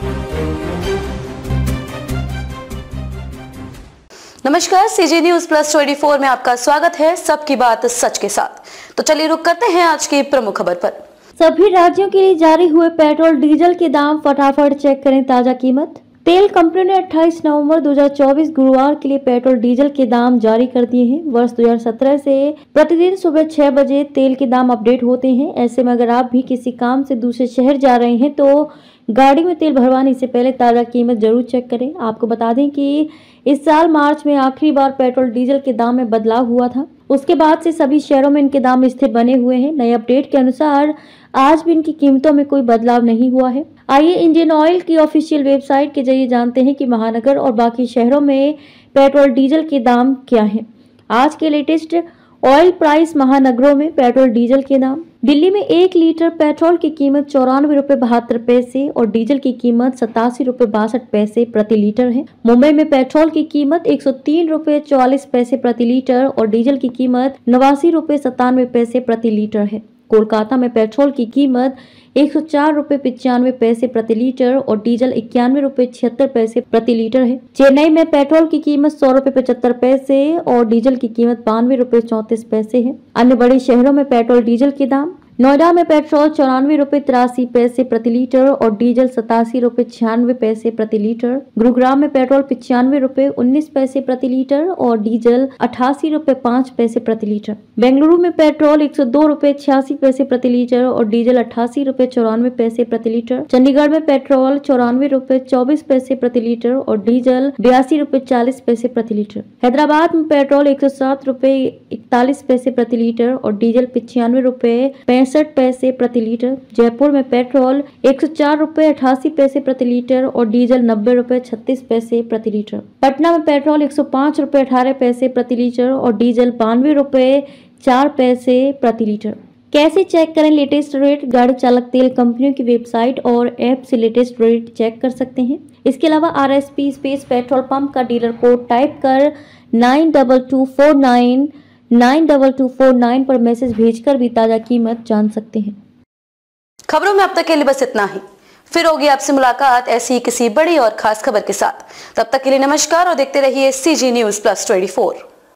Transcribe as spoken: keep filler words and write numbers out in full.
नमस्कार, CG news plus चौबीस में आपका स्वागत है। सबकी बात सच के साथ। तो चलिए रुक करते हैं आज की प्रमुख खबर पर। सभी राज्यों के लिए जारी हुए पेट्रोल डीजल के दाम फटाफट चेक करें। ताजा कीमत। तेल कंपनी ने अट्ठाईस नवंबर दो हज़ार चौबीस गुरुवार के लिए पेट्रोल डीजल के दाम जारी कर दिए हैं। वर्ष दो हज़ार सत्रह से प्रतिदिन सुबह छह बजे तेल के दाम अपडेट होते हैं। ऐसे में अगर आप भी किसी काम से दूसरे शहर जा रहे हैं तो गाड़ी में तेल भरवाने से पहले ताज़ा कीमत जरूर चेक करें। आपको बता दें कि इस साल मार्च में आखिरी बार पेट्रोल डीजल के दाम में बदलाव हुआ था। उसके बाद से सभी शहरों में इनके दाम स्थिर बने हुए हैं। नए अपडेट के अनुसार आज भी इनकी कीमतों में कोई बदलाव नहीं हुआ है। आइए इंडियन ऑयल की ऑफिशियल वेबसाइट के जरिए जानते हैं कि महानगर और बाकी शहरों में पेट्रोल डीजल के दाम क्या हैं। आज के लेटेस्ट ऑयल प्राइस महानगरों में पेट्रोल डीजल के दाम। दिल्ली में एक लीटर पेट्रोल की कीमत चौरानवे रुपए बहत्तर पैसे और डीजल की कीमत सतासी रुपए बासठ पैसे प्रति लीटर है। मुंबई में पेट्रोल की कीमत एक सौ तीन रुपए चौवालीस पैसे प्रति लीटर और डीजल की कीमत नवासी रुपए सत्तानवे पैसे प्रति लीटर है। कोलकाता में पेट्रोल की कीमत एक सौ चार रुपए पिचानवे पैसे प्रति लीटर और डीजल इक्यानवे रुपए छिहत्तर पैसे प्रति लीटर है। चेन्नई में पेट्रोल की कीमत सौ रुपए पचहत्तर पैसे और डीजल की कीमत बानवे रुपए चौंतीस पैसे है। अन्य बड़े शहरों में पेट्रोल डीजल के दाम। नोएडा में पेट्रोल चौरानवे रुपए तिरासी पैसे प्रति लीटर और डीजल सतासी रुपए छियानवे पैसे प्रति लीटर। गुरुग्राम में पेट्रोल पिचानवे रुपए उन्नीस पैसे प्रति लीटर और डीजल अठासी रुपए पाँच पैसे प्रति लीटर। बेंगलुरु में पेट्रोल एक सौ दो रुपए छियासी पैसे प्रति लीटर और डीजल अठासी रुपए चौरानवे पैसे प्रति लीटर। चंडीगढ़ में पेट्रोल चौरानवे रुपए चौबीस पैसे प्रति लीटर और डीजल बयासी रुपए चालीस पैसे प्रति लीटर। हैदराबाद में पेट्रोल एक सौ सात रुपए इकतालीस पैसे प्रति लीटर और डीजल पिचानवे रुपए पैंसठ पैसे प्रति लीटर। जयपुर में पेट्रोल एक सौ चार रुपए अठासी पैसे प्रति लीटर और डीजल नब्बे रुपए छत्तीस पैसे प्रति लीटर। पटना में पेट्रोल एक सौ पाँच रुपए अठारह पैसे प्रति लीटर और डीजल बानवे रुपए चार पैसे प्रति लीटर। कैसे चेक करें लेटेस्ट रेट? गाड़ी चालक तेल कंपनियों की वेबसाइट और ऐप से लेटेस्ट रेट चेक कर सकते हैं। इसके अलावा R S P space petrol pump का डीलर कोड टाइप कर nine double two four nine nine double two four nine पर मैसेज भेजकर भी ताजा कीमत जान सकते हैं। खबरों में अब तक के लिए बस इतना ही। फिर होगी आपसे मुलाकात ऐसी किसी बड़ी और खास खबर के साथ। तब तक के लिए नमस्कार और देखते रहिए सीजी न्यूज प्लस चौबीस।